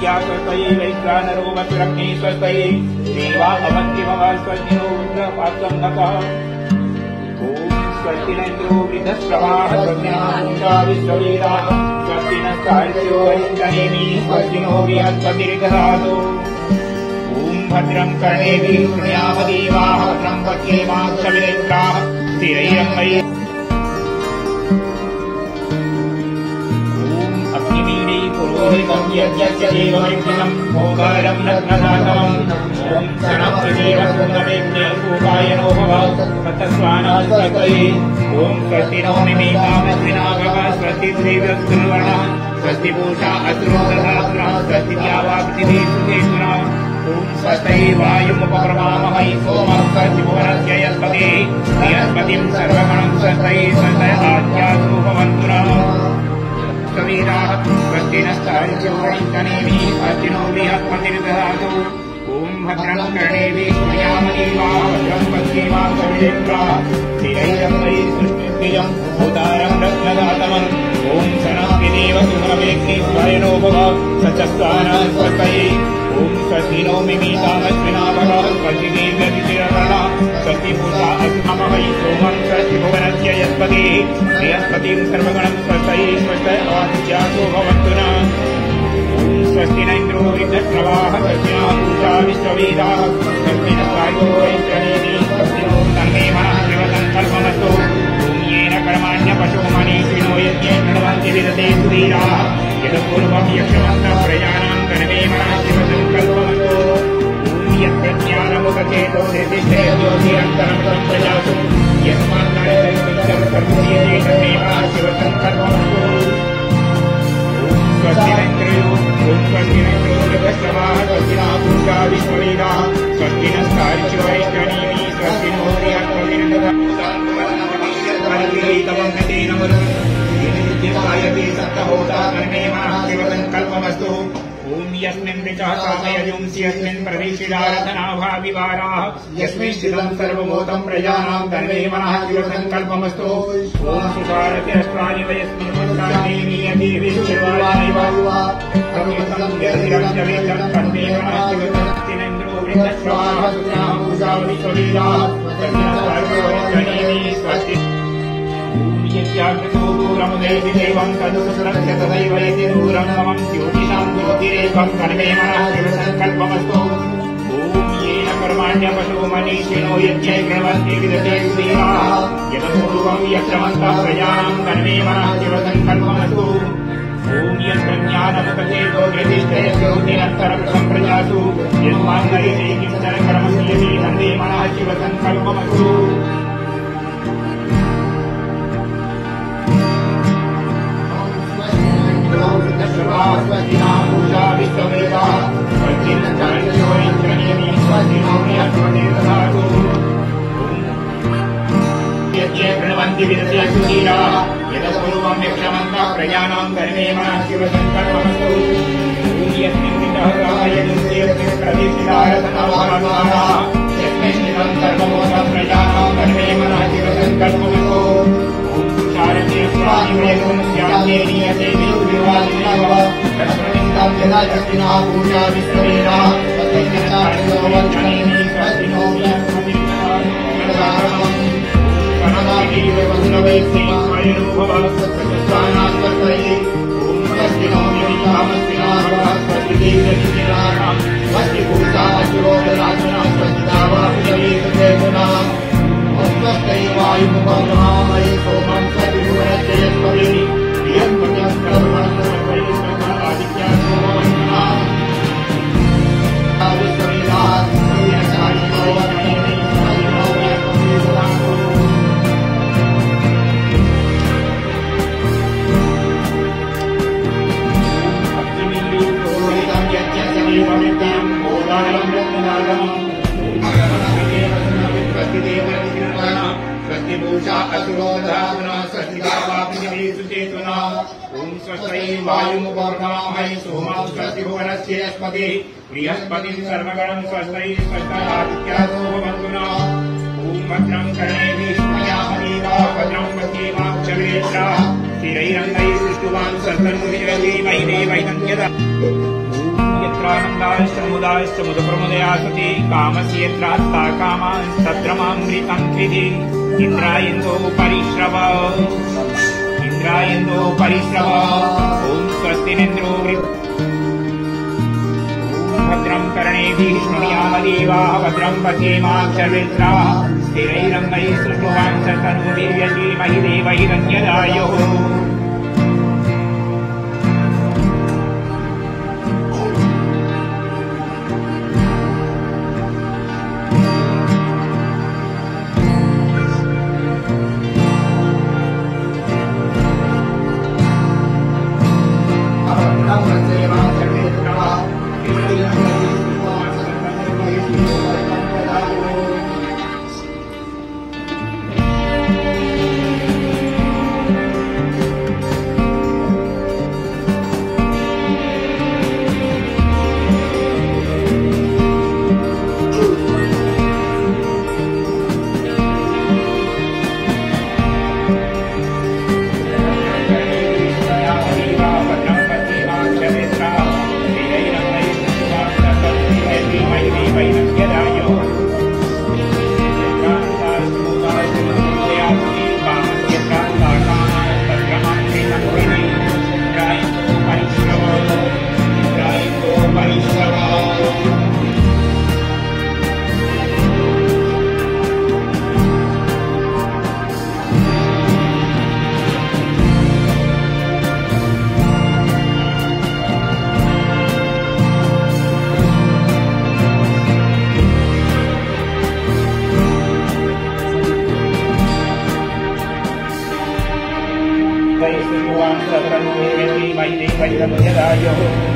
आदित्या स्वस्तये वैश्वानरो वसुरग्ने स्वस्तये देवा भवन्ति मम स्वस्तिनो रुद्रपात्रं नतः स्वस्ति न इन्द्रो वृद्धश्रवाः स्वस्ति नः पूषा विश्ववेदाः स्वस्ति नस्तार्क्ष्यो वैश्वनेमिः स्वस्ति नो बृहस्पतिर्दधातु भद्रं कर्णेभिः शृणुयाम देवाः भद्रं पश्येमाक्षभिनेत्राः स्थिरैरङ्गैः अग्निमीळे पुरोहितं यज्ञस्य देवैर्दिनं ओङ्कारं रत्नदातमम् ॐ शनप्रदेव सुन्दरेभ्ये उपायनो भव ततस्वानः स्वस्तये ॐ स्वस्ति नो मिमेकामश्विनाभव स्वस्ति श्रीवत्सुर्वर्णः स्वस्ति पूषा असुरो दधातुनः स्वस्ति द्यावापृथिवी सुखेतुनः ॐ स्वस्तये वायुमुपक्रमामहै सोमः स्वस्ति भुवनस्य यस्पतिः बृहस्पतिं सर्वगणं स्वस्तये स्वस्तय आद्यासो भवन्तु नः सवेदाः स्वस्ति नस्तार्क्ष्यो वैश्वनेमिः स्वस्ति नो बृहस्पतिर्दधातु ॐ भद्रं कर्णेभिः शृणुयाम देवाः भद्रं पश्येमाक्षभिनेत्राः स्थिरैरङ्गैः सुष्ठुभुजं भूतारं रत्नदातमम् ॐ शनस्पतिदेव सुमनवेग्निस्वयनो भव सचस्तानः स्वस्तये ॐ स्वस्ति नो मिमेकामश्विनाभव स्वस्ति देव्यतिथिरवर्णः स्वस्ति पूषा अस्ममवै सोमं स्वस्ति भुवनस्य यस्पतिः बृहस्पतिं सर्वगणं स्वस्तये स्वस्तय आदित्यासो भवन्तु नः स्वस्ति न इन्द्रो वृद्धश्रवाः स्वस्ति नः पूषा विश्ववेदाः स्वस्ति नस्तार्क्ष्यो वैश्वनेमिः स्वस्ति नो तन्मे मनः शिवसङ्कल्पमस्तु येन कर्माण्यपशो मनीषिणो यज्ञे प्रणवन्ति विदते सुधीराः यदपूर्वं यक्षमन्तः प्रजानां तन्मे मनः शिवसङ्कल्पमस्तु यत्प्रज्ञानमुपचेतो निर्दिष्टे ज्योतिरन्तरं प्रजासु यस्मान्नरेन्द्रं कर्मणीये तन्मे मनः शिवसङ्कल्पमस्तु स्वस्ति नैन्द्रियो स्वस्ति नैन्द्रो वृद्धश्रवाः स्वस्ति नः पूषा विश्ववेदाः स्वस्ति नस्तार्क्ष्यो वैश्वनेमिः स्वस्ति नो बृहस्पतिर्दधातु सप्तहोता तन्मे मनः शिवसङ्कल्पमस्तु ॐ यस्मिन् ऋचः कामयजुंसि यस्मिन् प्रवेशिदारधनाभाविवाराः यस्मिन् स्थितं सर्वभूतं प्रजानां तन्मे मनः शिवसङ्कल्पमस्तु ॐ सुषारतिरस्त्राणि वयस्मिन् पुष्टान्नेमीयते विश्ववानैव तन्मे मनः शिवसङ्कल्पमस्तु वृद्धश्रवाः सुजनाः पूषा विश्ववेदाः स्वस्ति यज्ञाकृतो दूरमुदेति देवं तदुसुरस्य तथैव यति दूरं ममं ज्योतिषां ज्योतिरेकं तन्मे मनः शिवसङ्कल्पमस्तु ॐ येन कर्माण्यपशो मनीषिणो यज्ञे प्रणवन्ति विदते सुधीराः यतपूर्वं यक्षमन्तः प्रजानां तन्मे मनः शिवसङ्कल्पमस्तु ॐ यत्प्रज्ञानमुपचेतो निर्दिष्टे ज्योतिरन्तरं सम्प्रजासु यस्मान्नरेते किञ्चन कर्मस्यति तन्मे मनः शिवसङ्कल्पमस्तु स्वस्ति नः पूषा विश्ववेदाः स्वस्ति नस्तार्क्ष्यो वैश्वनेमिः स्वस्ति नो बृहस्पतिर्दधातु यज्ञे प्रणवन्ति विदते सुधीराः यतपूर्वं यक्षमन्तः प्रजानां तन्मे मनः शिवसङ्कल्पमस्तु यस्मिन् ऋचः कामयजुंसि यस्मिन् प्रवेशिदारधनाभाविवाराः यस्मिन् स्थितं सर्वभूतं प्रजानां तन्मे मनः शिवसङ्कल्पमस्तु नीयते विश्ववादिनः तत्प्रविन्दं यदा शक्तिनः पूषा विश्ववेदाः स्वस्ति नस्तार्क्ष्यो वैश्वनेमिः स्वस्ति नो बृहस्पतिर्दधातु कनकादेव वसुरवैश्वनेयो भव सचस्तानः स्वस्तये ॐ स्वस्ति नो मिमेकामश्विनाभव स्वस्ति देव्यतिथिरवर्णः स्वस्ति पूषा असुरो दधातुनः स्वस्ति द्यावापृथिवी सुखेतुनः स्वस्तये वायुमुपक्रमामहै सोमं स्वस्ति भुवनस्य यस्पतिः बृहस्पतिं सर्वगणं स्वस्तये स्वस्तय आदित्यासो भवन्तु नः विश्ववेदाः स्वस्ति नस्तार्क्ष्यो वैश्वनेमिः स्वस्ति नो बृहस्पतिर्दधातु अग्निमीळे पुरोहितं यज्ञस्य देवैर्दिनं ओङ्कारं रत्नदातमम् स्वस्ति पूषा असुरो दधातुनः स्वस्ति द्यावापृथिवी सुखेतुनः ॐ स्वस्तये वायुमुपक्रमामहै सोमं स्वस्ति भुवनस्य यस्पतिः बृहस्पतिं सर्वगणं स्वस्तये स्वस्तय आदित्यासो भवन्तु नः ॐ भद्रं कर्णेभिः शृणुयाम देवाः भद्रं पश्येमाक्षभिनेत्राः स्थिरैरङ्गैः सुष्ठुवान् स्वस्तनुभिर्देवैः देवैनं यदा प्रमोदाश्च मुदप्रमुदया सति कामस्येन्द्रास्ता कामांस्तद्रमामृतं त्रिधि इन्द्रायेन्दो परिश्रव ॐ स्वस्तिनेन्द्रो भद्रं कर्णेभिः शृणुयामदेवाः भद्रं पश्येमाक्षर्वेत्राः स्थिरैरङ्गैः सुष्ठुवान् तनूभिर्यसीमहि देवैरन्यदायुः Bye.